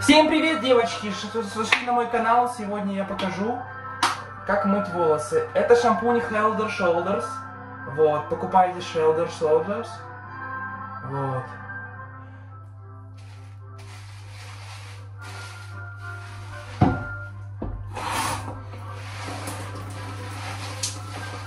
Всем привет, девочки, что зашли на мой канал. Сегодня я покажу, как мыть волосы. Это шампунь Head & Shoulders. Вот, покупайте Head & Shoulders. Вот.